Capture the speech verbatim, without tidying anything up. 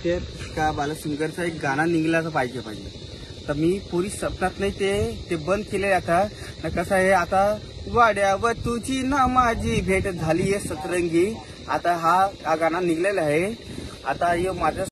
वाटते का बालसिंगरचा एक गाणं निघायला पाहिजे पाहिजे तर मी पुरी सपनात नाही ते ते बंद केले आता ना कसं आहे आता वाड्यावर तुझी ना माझी भेट झाली आहे सतरंगी आता हा गाणं निघलेला आहे आता हे माझं